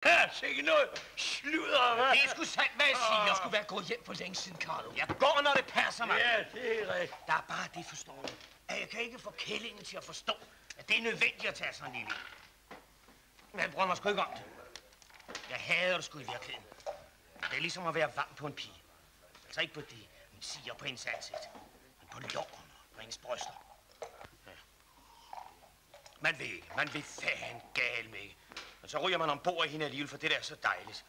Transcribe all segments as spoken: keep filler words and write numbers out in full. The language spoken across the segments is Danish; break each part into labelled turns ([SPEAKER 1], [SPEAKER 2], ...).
[SPEAKER 1] Ja, sikke noget sludder, hva'?
[SPEAKER 2] Det er sgu sandt, hvad jeg siger. Jeg skulle være gået hjem for længe siden, Carlo.
[SPEAKER 3] Jeg går, når det passer mig.
[SPEAKER 1] Ja, det er rigtigt.
[SPEAKER 3] Der er bare det, forstår du, at jeg kan ikke få kællingen til at forstå, at det er nødvendigt at tage sådan en lille en. Men jeg bruger mig sgu ikke om det. Jeg hader det sgu i virkeligheden. Det er ligesom at være varm på en pige. Altså ikke på det, hun siger på hendes ansigt, men på lårene og på hendes bryster. Ja. Man ved ikke, man ved fanden gal med ikke. Men så ryger man ombord i hende alligevel, for det der er så dejligt.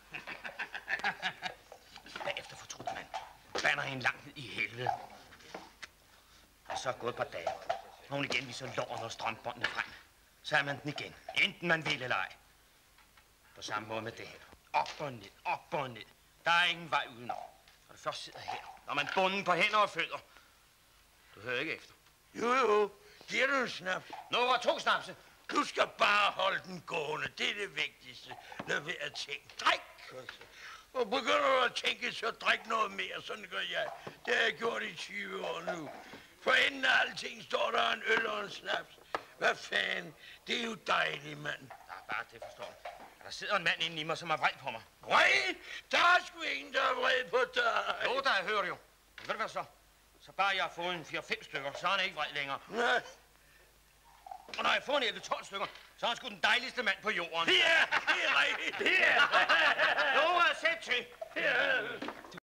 [SPEAKER 3] Bagefter fortrudt man. Bander hende langt ned i helvede. Og så er gået et par dage. Når hun igen viser lårene og strømbåndene frem, så er man den igen. Enten man vil eller ej. På samme måde med det her. Op og ned, op og ned. Der er ingen vej udenom. Når du først sidder her, når man bunden på hænder og fødder. Du hører ikke efter.
[SPEAKER 1] Jo, jo. Giver du en snaps?
[SPEAKER 3] Nu var to snapse.
[SPEAKER 1] Du skal bare holde den gående. Det er det vigtigste. Lad være at tænke. Drik! Og begynder du at tænke, så drik noget mere. Sådan gør jeg. Det har jeg gjort i tyve år nu. For enden af alting står der en øl og en snaps. Hvad fanden? Det er jo dejligt, mand.
[SPEAKER 3] Der er bare det, forstår du. Der sidder en mand inde i mig, som er vred på mig.
[SPEAKER 1] Vred? Der er sgu ingen, der er vred på dig.
[SPEAKER 3] Jo, der hører du jo. Men ved du hvad så? Så bare jeg har fået en fire fem stykker, så er han ikke vred længere.
[SPEAKER 1] Nej.
[SPEAKER 3] Og når jeg får en elleve tolv stykker, så er han sgu den dejligste mand på jorden.
[SPEAKER 1] Ja, det er rigtigt. Ja.
[SPEAKER 3] Nu er jeg sæt til.
[SPEAKER 1] Ja.